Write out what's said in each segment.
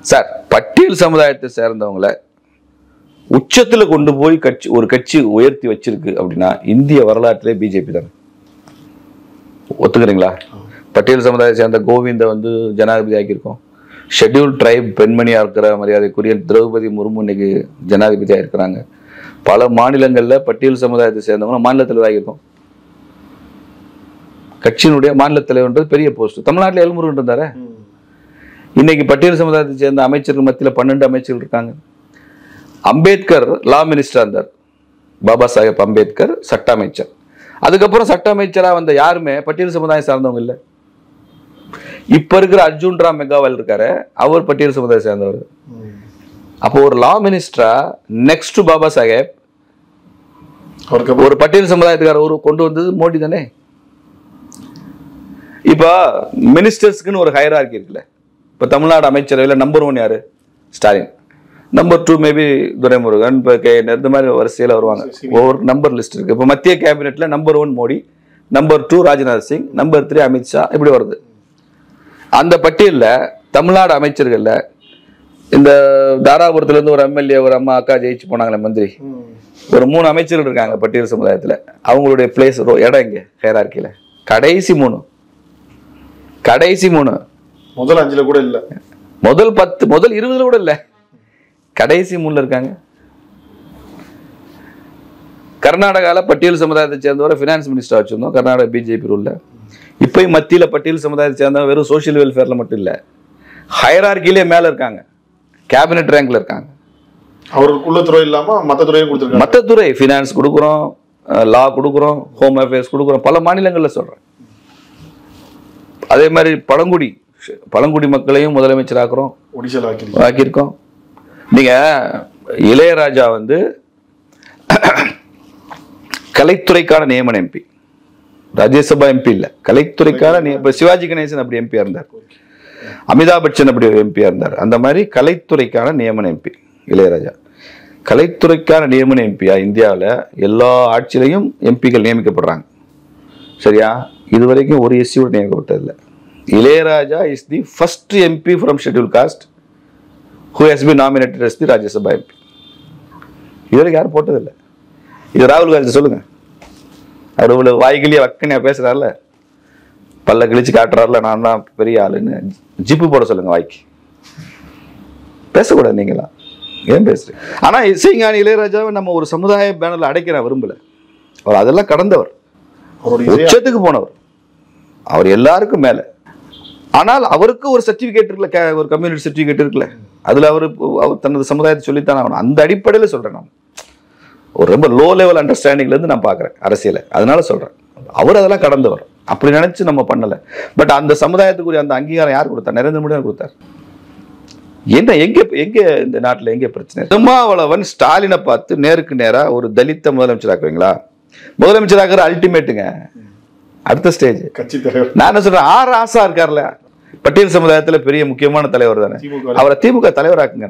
Sir பட்டியல் சமுதாயத்தை சேர்ந்தவங்கள உச்சத்துல கொண்டு போய் ஒரு கட்சி உயர்த்தி வச்சிருக்கு அப்படின்னா இந்திய வரலாற்றிலே பிஜேபி தான். ஒத்துக்கிறீங்களா? பட்டியல் சமுதாயத்தை சேர்ந்த கோவிந்த ஜனாதிபதி ஆக்கியிருக்கோம். ஷெட்யூல் ட்ரைப் பெண்மணியா இருக்கிற மரியாதைக்குரிய திரௌபதி முர்மு இன்னைக்கு ஜனாதிபதியா இருக்கிறாங்க. பல மாநிலங்கள்ல பட்டியல் சமுதாயத்தை சேர்ந்தவங்க மாநில தலைவர் ஆகியிருக்கோம். கட்சியினுடைய மாநில தலைவர்ன்றது பெரிய போஸ்ட். தமிழ்நாட்டில் எல்முருகன் இருந்தாரு. இன்னைக்கு பட்டியல் சமுதாயத்தை சேர்ந்த அமைச்சர்கள் மத்தியில் 12 அமைச்சர்கள் இருக்காங்க. அம்பேத்கர் லா மினிஸ்டரா இருந்தார். பாபா சாஹேப் அம்பேத்கர் சட்ட அமைச்சர். அதுக்கப்புறம் சட்ட அமைச்சரா வந்த யாருமே பட்டியல் சமுதாயம் சார்ந்தவங்க இல்லை. இப்ப இருக்கிற அர்ஜுன் ராம் மெகாவால் இருக்காரு, அவர் பட்டியல் சமுதாயம் சேர்ந்தவர். அப்போ ஒரு லா மினிஸ்டரா நெக்ஸ்ட் டு பாபா சாஹேப் ஒரு பட்டியல் சமுதாயத்துக்கார கொண்டு வந்தது மோடி தானே. இப்ப மினிஸ்டர்ஸ்க்குன்னு ஒரு ஹையரார்கி இருக்குல்ல. இப்ப தமிழ்நாடு அமைச்சரவையில் நம்பர் 1 யாரு? ஸ்டாலின். நம்பர் 2 மேபி துரைமுருகன், இந்த மாதிரி வரிசையில் வருவாங்க. ஒவ்வொரு நம்பர் லிஸ்ட் இருக்கு. இப்போ மத்திய கேபினெட்ல number 1 Modi, number 2 Rajnath Singh, number 3 Amit Shah, இப்படி வருது. அந்த பட்டியலில் தமிழ்நாடு அமைச்சர்கள்ல இந்த தாராபுரத்துல இருந்து ஒரு எம்எல்ஏ, ஒரு அம்மா அக்கா ஜெயிச்சு போனாங்களே மந்திரி, ஒரு 3 அமைச்சர்கள் இருக்காங்க பட்டியல் சமுதாயத்தில். அவங்களுடைய பிளேஸ் இடம் எங்க ஹைரார்கியில? கடைசி 3. முதல் 5ல கூட இல்ல, முதல் 10, முதல் 20 கூட இல்ல, கடைசி 3ல இருக்காங்க. கர்நாடகாவில் பட்டியல் சமுதாயத்தை சேர்ந்தவரை ஃபினான்ஸ் மினிஸ்டர் வச்சிருந்தோம், கர்நாடகா பிஜேபி ரூல்ல. இப்பயும் மத்தியில் பட்டியல் சமுதாயத்தை சேர்ந்தவங்க வெறும் சோசியல் வெல்ஃபேர்ல மட்டும் இல்லை, ஹைரார்கிலே மேல இருக்காங்க, கேபினெட் ரேங்க்ல இருக்காங்க. அவருக்குள்ள துறை இல்லாம மற்ற துறையும் கொடுத்துருக்காங்க. மற்ற துறை ஃபினான்ஸ் கொடுக்குறோம், லா கொடுக்குறோம், ஹோம் அஃபேர்ஸ் கொடுக்குறோம், பல மாநிலங்களில் சொல்றேன். அதே மாதிரி பழங்குடி மக்களையும் முதலமைச்சர் ஆக்கியிருக்கோம். நீங்க இளையராஜா கலைத்துறைக்கான நியமன எம்பி, ராஜ்யசபா எம்பி இல்ல, கலைத்துறைக்கான. சிவாஜி கணேசன் அப்படி எம்பியா இருந்தார், அமிதாப் பச்சன் அப்படி எம்பியா இருந்தார். அந்த மாதிரி கலைத்துறைக்கான நியமன எம்பி இளையராஜா. கலைத்துறைக்கான நியமன எம்பியா இந்தியாவில் எல்லா ஆட்சியிலையும் எம்பிக்கள் நியமிக்கப்படுறாங்க. சரியா? இதுவரைக்கும் ஒரு எஸ்சியோட நியமிக்கப்பட்டதில்லை. Ilaiyaraaja is the first MP from schedule caste who has been nominated as the Rajya Sabha MP. இதுவரைக்கும் யாரும் போட்டதில்லை. இது ராகுல் காந்தி சொல்லுங்க. அவர் இவ்வளவு வாய்கிலியா வக்கனையா பேசுறாருல, பல்ல கிழிச்சு காட்டுறாருல, நான் தான் பெரிய ஆளுன்னு. ஜிப்பு போட சொல்லுங்க வாய்க்கு. பேசக்கூடாது நீங்களா, ஏன் பேசுறீங்க? ஆனா இசைஞானி இளையராஜாவை நம்ம ஒரு சமுதாய பேனர்ல அடைக்க விரும்பல. அவர் அதெல்லாம் கடந்தவர், உச்சத்துக்கு போனவர், அவர் எல்லாருக்கும் மேல. ஆனால் அவருக்கு ஒரு சர்டிபிகேட் இருக்குல்ல, ஒரு கம்யூனிட்டி சர்டிபிகேட் இருக்குல்ல, அதுல அவர் தனது சமுதாயத்தை சொல்லித்தான் ஆகணும். அந்த அடிப்படையில் சொல்றேன். நான் ஒரு ரொம்ப லோ லெவல் அண்டர்ஸ்டாண்டிங்ல இருந்து நான் பாக்குறேன் அரசியலை, அதனால சொல்றேன். அவர் அதெல்லாம் கடந்தவர், அப்படி நினைச்சு நம்ம பண்ணல. பட் அந்த சமுதாயத்துக்குரிய அந்த அங்கீகாரம் யார் கொடுத்தார்? நரேந்திர மோடி கொடுத்தார். என்ன எங்க இந்த நாட்டில் எங்க பிரச்சனை? திருமாவளவன் ஸ்டாலினை பார்த்து நேருக்கு நேரா ஒரு தலித்த முதலமைச்சர் ஆக்குவீங்களா? முதலமைச்சர் ஆக்குற அல்டிமேட்டுங்க, அடுத்த ஸ்டேஜ் கட்சி தலைவர். நான் என்ன சொல்றேன், ஆர் ராசா இருக்கார்ல, பட்டியல் சமுதாயத்துல பெரிய முக்கியமான தலைவர் தானே, அவரை திமுக தலைவர் ஆக்குங்க.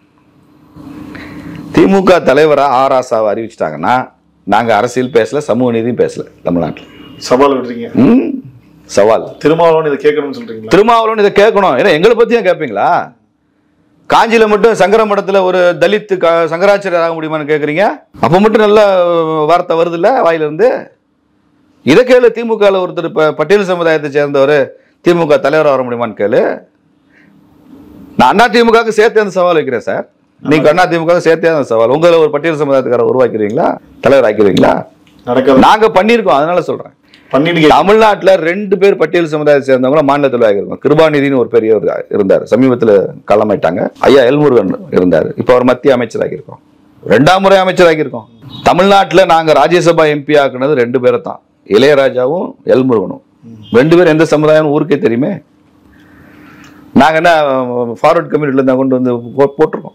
திமுக தலைவரா ஆர் ராசாவை அறிவிச்சிட்டாங்கன்னா நாங்க அரசியல் பேசல, சமூக நீதியும் பேசல. தமிழ்நாட்டில் சவால் விடுறீங்க. சவால். திருமாவளவன் இதை கேட்கணும்னு சொல்றீங்க. திருமாவளவன் இதை கேட்கணும். ஏன்னா எங்களை பத்தியும் கேட்பீங்களா? காஞ்சியில மட்டும் சங்கர மடத்துல ஒரு தலித் சங்கராச்சாரியர் ஆக முடியுமான்னு கேட்குறீங்க. அப்ப மட்டும் நல்ல வார்த்தை வருது இல்ல வாயிலிருந்து. இதை கேளு. திமுக ஒருத்தர் பட்டியல் சமுதாயத்தை சேர்ந்தவர் திமுக தலைவராக வர முடியுமான்னு கேளு. நான் அண்ணா திமுக சேர்த்து அந்த சவால் வைக்கிறேன் சார். நீங்க அண்ணா திமுக சேர்த்தே அந்த சவால். உங்களை ஒரு பட்டியல் சமுதாயத்துக்கார உருவாக்கிறீங்களா, தலைவர் ஆக்கிறீங்களா? நாங்க பண்ணிருக்கோம், அதனால சொல்றேன். தமிழ்நாட்டில் 2 பேர் பட்டியல் சமுதாயத்தை சேர்ந்தவங்க மாநில தலைவராக இருக்கும். கிருபாநிதினு ஒரு பெரியவர் இருந்தார், சமீபத்தில் காலமாயிட்டாங்க. ஐயா எல்முருகன் இருந்தார், இப்ப அவர் மத்திய அமைச்சராக இருக்கோம், 2ஆம் முறை அமைச்சராக இருக்கோம். தமிழ்நாட்டில் நாங்க ராஜ்யசபா எம்பி ஆக்குனது 2 பேரை தான், இளையராஜாவும் எல்முருகனும். 2 பேரும் எந்த சமுதாயம் ஊருக்கே தெரியுமே. நாங்க என்ன ஃபார்வர்ட் கம்யூனிட்டில இருந்தா கொண்டு வந்து போட்டிருக்கோம்.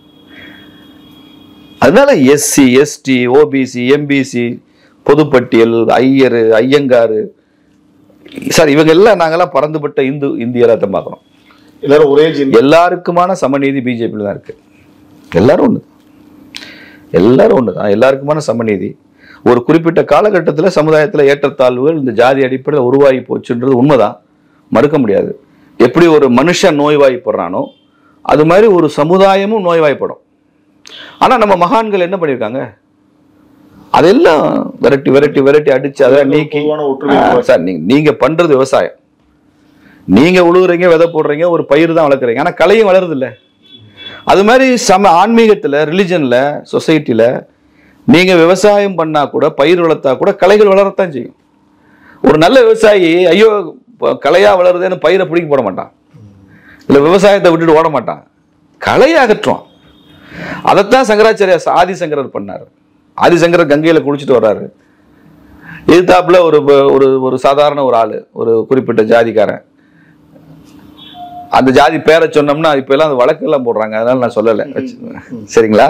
அதனால எஸ்சி, எஸ்டி, ஓபிசி, எம்பிசி, பொதுப்பட்டியல், ஐயர், ஐயங்காரு, சார் இவங்க எல்லாம் நாங்கெல்லாம் பறந்துபட்ட இந்தியராக தான் பார்க்கணும். எல்லாரும் ஒரே எல்லாருக்குமான சமநீதி பிஜேபியில் தான் இருக்கு. எல்லாரும் ஒன்று தான், எல்லாருக்குமான சமநீதி. ஒரு குறிப்பிட்ட காலகட்டத்தில் சமுதாயத்தில் ஏற்றத்தாழ்வுகள் இந்த ஜாதி அடிப்படையில் உருவாகி போச்சுன்றது உண்மைதான், மறுக்க முடியாது. எப்படி ஒரு மனுஷன் நோய்வாய்ப்படுறானோ அது மாதிரி ஒரு சமுதாயமும் நோய்வாய்ப்படும். ஆனா நம்ம மகான்கள் என்ன பண்ணியிருக்காங்க, அதெல்லாம் விரட்டி விரட்டி விரட்டி அடிச்சு அதை நீக்கி. சார் நீங்க பண்றது விவசாயம், நீங்க உழுகுறீங்க, விதை போடுறீங்க, ஒரு பயிர் தான் வளர்க்குறீங்க, ஆனா கலையும் வளருது இல்லை. அது மாதிரி ஆன்மீகத்துல, ரிலிஜன்ல, சொசைட்டில நீங்க விவசாயம் பண்ணா கூட, பயிர் வளர்த்தா கூட கலைகள் வளரத்தான் செய்யும். ஒரு நல்ல விவசாயி ஐயோ கலையா வளருதுன்னு பயிரை பிடிக்க போட மாட்டான், இல்ல விவசாயத்தை விட்டுட்டு ஓட மாட்டான், கலையை அகற்றுவான். அதைத்தான் சங்கராச்சாரியா ஆதிசங்கரர் பண்ணார். ஆதிசங்கரர் கங்கையில குளிச்சுட்டு வர்றாரு, எதிர்த்தாப்புல ஒரு ஒரு சாதாரண ஒரு ஆளு, ஒரு குறிப்பிட்ட ஜாதிக்காரன். அந்த ஜாதி பேரை சொன்னோம்னா இப்ப எல்லாம் அந்த வழக்கெல்லாம் போடுறாங்க, அதனால நான் சொல்லலை, சரிங்களா?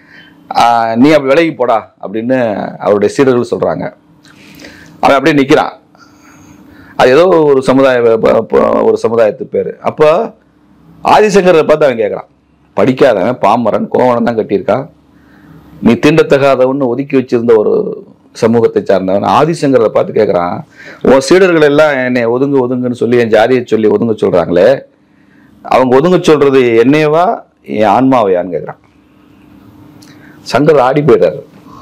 நீ அப்படி விலகி போடா அப்படின்னு அவருடைய சீடர்கள் சொல்றாங்க. அவன் அப்படியே நிக்கிறான். அது ஏதோ ஒரு சமுதாயத்து பேரு. அப்போ ஆதிசங்கரை பார்த்து அவன் கேட்கறான், படிக்காதவன், பாமரன், கோவணம் தான் கட்டியிருக்கான், நீ தீண்டத்தகாதவன்னு ஒதுக்கி வச்சிருந்த ஒரு சமூகத்தை சார்ந்தவன். ஆதிசங்கரை பார்த்து கேட்கறான், உன் சீடர்கள் எல்லாம் என்னை ஒதுங்கு ஒதுங்குன்னு சொல்லி என் ஜாதியை சொல்லி ஒதுங்க சொல்றாங்களே, அவங்க ஒதுங்க சொல்றது என்னையவா என் ஆன்மாவையான்னு கேட்கறான். சங்கர் ஆடி போயிடுறாரு.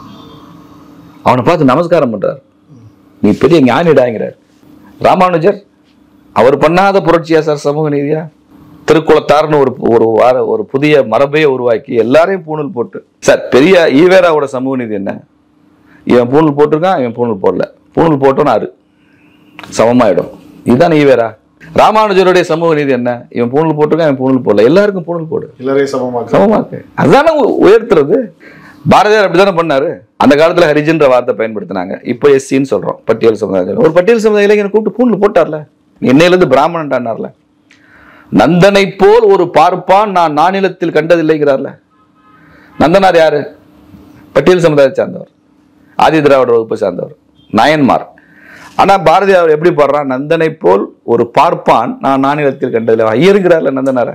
அவனை பார்த்து நமஸ்காரம் பண்றாரு, நீ பெரிய ஞானிடாங்கிறார். ராமானுஜர் அவர் பண்ணாத புரட்சியா சார் சமூக நீதியா? திருக்குளத்தார்னு ஒரு புதிய மரபையை உருவாக்கி எல்லாரையும் பூணூல் போட்டு, சார் பெரிய ஈவேராவோட சமூக நீதி என்ன? இவன் பூணூல் போட்டிருக்கான், இவன் பூணூல் போடல, பூணூல் போட்டோன்னு ஆறு சமமாயிடும். இதுதான் ஈவேரா. ராமானுஜருடைய சமூக நீதி என்ன? இவன் பூணூல் போட்டிருக்கான், இவன் பூணூல் போடல, எல்லாருக்கும் பூணூல் போடு, எல்லாரையும் சமமாக்கு. அதுதானே உயர்த்துறது. பாரதியார் அப்படித்தானே பண்ணாரு. அந்த காலத்துல ஹரிஜன்ற வார்த்தை பயன்படுத்தினாங்க, இப்போ எஸ்சின்னு சொல்றோம், பட்டியல் சமுதாயம். ஒரு பட்டியல் சமுதாய இளைஞனை கூப்பிட்டு பூணூல் போட்டார்ல, என்னையிலிருந்து பிராமணன்டானார்ல. நந்தனை போல் ஒரு பார்ப்பான் நான் நானிலத்தில் கண்டதில்லைங்கிறார்ல. நந்தனார் யாரு? பட்டியல் சமுதாயத்தை சார்ந்தவர், ஆதி திராவிட வகுப்பை சார்ந்தவர், நாயன்மார். ஆனா பாரதியார் எப்படி பாடுறான்? நந்தனை போல் ஒரு பார்ப்பான் நான் நானிலத்தில் கண்டதில்லை. ஐயருங்கிறார்ல நந்தனார.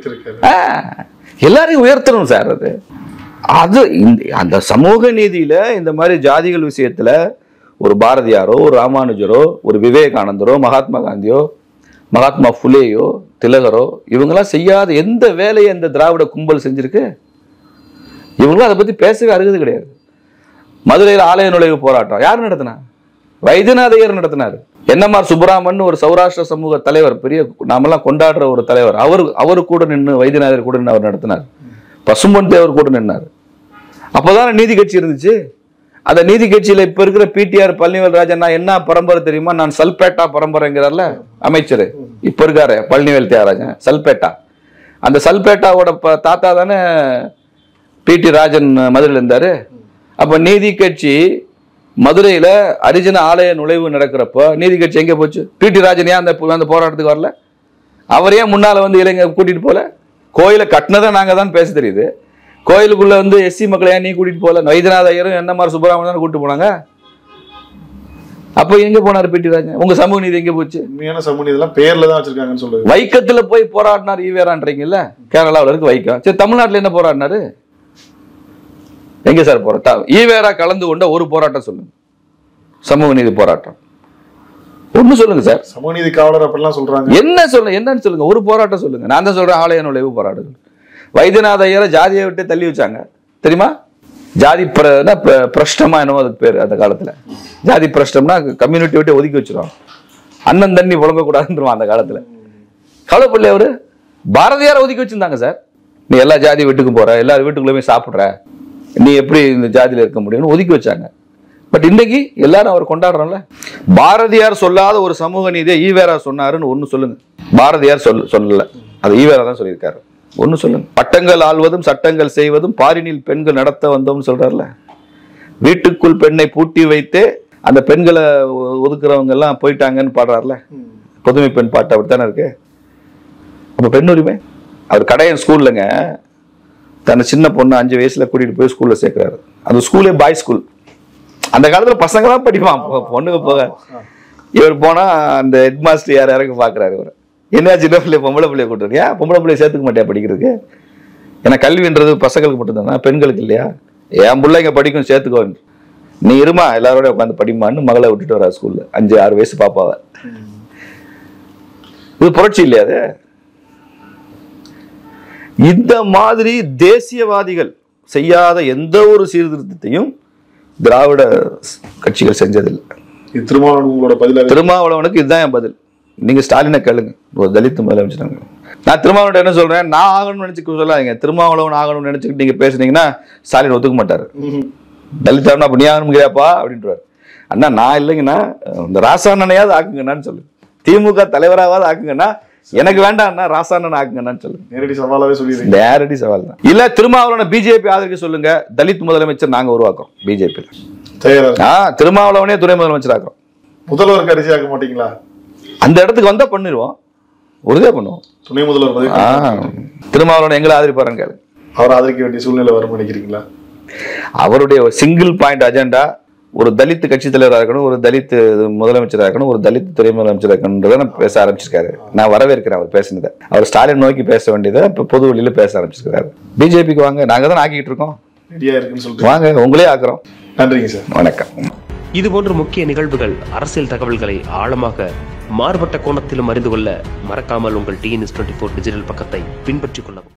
எல்லாரையும் உயர்த்தணும் சார். அது அந்த சமூக நீதியில இந்த மாதிரி ஜாதிகள் விஷயத்துல ஒரு பாரதியாரோ, ஒரு ராமானுஜரோ, ஒரு விவேகானந்தரோ, மகாத்மா காந்தியோ, மகாத்மா புலேயோ, திலகரோ, இவங்கெல்லாம் செய்யாத எந்த வேலையை இந்த திராவிட கும்பல் செஞ்சிருக்கு? இவங்களும் அதை பத்தி பேசவே அருகது கிடையாது. மதுரையில் ஆலய நுழைவு போராட்டம் யார் நடத்தினா? வைத்தியநாதையர் நடத்தினார். என்எம்ஆர் சுப்பராமன் ஒரு சௌராஷ்டிர சமூக தலைவர், பெரிய நாமெல்லாம் கொண்டாடுற ஒரு தலைவர், அவரு கூட நின்று, வைத்தியநாதர் கூட நின்று அவர் நடத்தினார். பசும்பொன் தேவர் கூட நின்னார். அப்போதான நீதி கட்சி இருந்துச்சு. அந்த நீதி கட்சியில இப்ப இருக்கிற பிடிஆர் பழனிவேல் ராஜன் என்ன பரம்பரை தெரியுமா? நான் சல்பேட்டா பரம்பரைங்கிறார்ல அமைச்சர், இப்ப இருக்காரு பழனிவேல் தியாகராஜன், சல்பேட்டா. அந்த சல்பேட்டாவோட தாத்தா தானே பிடி ராஜன் மதுரையில் இருந்தாரு. அப்ப நீதி கட்சி மதுரையில அரிஜன ஆலய நுழைவு நடக்கிறப்போ நீதி கட்சி எங்க போச்சு? பிடி ராஜன் ஏன் அந்த போராட்டத்துக்கு வரல? அவர் ஏன் முன்னால வந்து இளைஞர் கூட்டிட்டு போல? கோயிலை கட்டினதை நாங்க தான் பேச தெரியுது, கோயிலுக்குள்ள வந்து எஸ்சி மக்களை ஏன் நீ கூட்டிட்டு போல? வைத்தியநாத ஐயரும் என்எம்ஆர் சுப்பராமன் கூட்டிட்டு போனாங்க. அப்ப எங்க போனாரு பிடி ராஜன்? உங்க சமூக நீதி எங்க போச்சு? உண்மையான சமூக நீதி எல்லாம் பேர்ல தான் வச்சிருக்காங்கன்னு சொல்லுது. வைக்கத்துல போய் போராடினார் ஈவேரான்றீங்கல்ல, கேரளாவில் இருக்கு வைக்கம். சரி, தமிழ்நாட்டுல என்ன போராடினாரு? எங்க சார் போராட்டம்? ஈவேரா கலந்து கொண்ட ஒரு போராட்டம் சொல்லுங்க, சமூக நீதி போராட்டம் ஒண்ணு சொல்லுங்க சார். சமூக நீதி காவலர் அப்படிலாம் சொல்றாங்க. என்ன சொல்லுங்க, என்னன்னு சொல்லுங்க, ஒரு போராட்டம் சொல்லுங்க. நான் தான் சொல்றேன், ஆலய நுழைவு போராட்டம். வைத்தியநாத ஐயரை ஜாதியை விட்டு தள்ளி வச்சாங்க தெரியுமா? ஜாதி பிரஷ்டமா என்னவோ அதுக்கு பேரு. அந்த காலத்துல ஜாதி பிரஷ்டம்னா கம்யூனிட்டி விட்டு ஒதுக்கி வச்சிருவாங்க, அண்ணன் தண்ணி புலம்ப கூடாதுன்னு அந்த காலத்துல. கவலைப்படல அவரு. பாரதியார் ஒதுக்கி வச்சிருந்தாங்க சார். நீ எல்லா ஜாதி வீட்டுக்கும் போற, எல்லா வீட்டுக்குள்ளேயுமே சாப்பிடுற, நீ எப்படி இந்த ஜாதியில இருக்க முடியும்னு ஒதுக்கி வச்சாங்க. பட் இன்னைக்கு எல்லாரும் அவர் கொண்டாடுறோம்ல. பாரதியார் சொல்லாத ஒரு சமூக நீதியை ஈவேரா சொன்னாருன்னு ஒண்ணு சொல்லுங்க. பாரதியார் சொல்லல, அது ஈவேரா தான் சொல்லியிருக்காரு. ஒண்ணு சொல்லுங்க. பட்டங்கள் ஆள்வதும் சட்டங்கள் செய்வதும் பாரினில் பெண்கள் நடத்த வந்தோம்னு சொல்றாருல. வீட்டுக்குள் பெண்ணை பூட்டி வைத்து அந்த பெண்களை ஒதுக்குறவங்க எல்லாம் போயிட்டாங்கன்னு பாடுறாருல, புதுமை பெண் பாட்டு அப்படித்தானே இருக்கு. அப்ப பெண் உரிமை. அவர் கடையன் ஸ்கூல்லங்க தன்னை சின்ன பொண்ணு 5 வயசுல கூட்டிட்டு போய் ஸ்கூல்ல சேர்க்கிறாரு. அந்த ஸ்கூலே பாய் ஸ்கூல். அந்த காலத்துல பசங்க தான் படிப்பான், பொண்ணுங்க போக. இவர் போனா அந்த ஹெட் மாஸ்டர் யாரும் பாக்குறாரு. இவர் என்ன சின்ன பிள்ளை பொம்பளை பிள்ளைய கூட்டுருக்கு, ஏன் பொம்பளை பிள்ளைய சேர்த்துக்க மாட்டியா படிக்கிறதுக்கு? ஏன்னா கல்வின்றது பசங்களுக்கு மட்டும்தானா, பெண்களுக்கு இல்லையா? என் பிள்ளைங்க படிக்கும், சேர்த்துக்கோ. நீ இருமா, எல்லாரோட உட்காந்து படிமான்னு மகளை விட்டுட்டு வரா ஸ்கூல்ல, 5-6 வயசு பாப்பாவ. இது புரட்சி இல்லையா? அது இந்த மாதிரி தேசியவாதிகள் செய்யாத எந்த ஒரு சீர்திருத்தத்தையும் திராவிட கட்சிகள் செஞ்சதில்லை. இது திருமாவளவன் உங்களோட பதிலாக? திருமாவளவனுக்கு இதுதான் என் பதில். நீங்க ஸ்டாலினை கேளுங்க, ஒரு தலித் முதலமைச்சர். நான் திருமாவளவன் என்ன சொல்றேன், நான் ஆகணும்னு நினைச்சுக்க சொல்லாதீங்க. திருமாவளவன் ஆகணும்னு நினைச்சுக்கிட்டு நீங்க பேசுனீங்கன்னா ஸ்டாலின் ஒத்துக்க மாட்டாரு. தலித் அப்ப நீ ஆகணும்ங்கிறியாப்பா அப்படின்றாரு. அண்ணா நான் இல்லைங்கண்ணா, இந்த ராசாண்ணனையாவது ஆக்குங்கண்ணான்னு சொல்லு. திமுக தலைவராவது ஆக்குங்கன்னா எனக்கு வேண்டாம்ண்ணா, ராசாண்ணன் ஆக்குங்கண்ணான்னு சொல்லு. நேரடி சவாலாவே சொல்லி நேரடி சவால் தான். இல்ல திருமாவளவனை பிஜேபி ஆதரிக்க சொல்லுங்க, தலித் முதலமைச்சர் நாங்க உருவாக்குறோம் பிஜேபி. திருமாவளவனே துணை முதலமைச்சர் ஆக்குறோம். முதல்வர் அரிசி ஆக்க மாட்டீங்களா? அந்த இடத்துக்கு வந்தா பண்ணிடுவோம், உறுதியா பண்ணுவோம். துணை முதல்வர் திருமாவளவன் எங்களை ஆதரிப்பாருன்னு கேளு. அவர் ஆதரிக்க வேண்டிய சூழ்நிலை வரும் நினைக்கிறீங்களா? அவருடைய சிங்கிள் பாயிண்ட் அஜெண்டா ஒரு தலித் கட்சி தலைவராக இருக்கணும், ஒரு தலித் முதலமைச்சராக இருக்கணும், ஒரு தலித் துறை முதலமைச்சராக இருக்கணும்ன்றத பேச ஆரம்பிச்சிருக்காரு. நான் வரவேற்கிறேன் அவர் பேசினதை. அவர் ஸ்டாலின் நோக்கி பேச வேண்டியதை இப்போ பொது வெளியில பேச ஆரம்பிச்சிருக்காரு. பிஜேபிக்கு வாங்க, நாங்க தான் ஆக்கிட்டு இருக்கோம். ரெடியா இருக்குன்னு சொல்லிட்டு வாங்க, உங்களே ஆக்குறோம். நன்றிங்க சார். வணக்கம். இதுபோன்ற முக்கிய நிகழ்வுகள், அரசியல் தகவல்களை ஆழமாக மாறுபட்ட கோணத்திலும் அறிந்து கொள்ள மறக்காமல் உங்கள் TNS24 டிஜிட்டல் பக்கத்தை பின்பற்றிக் கொள்ளவும்.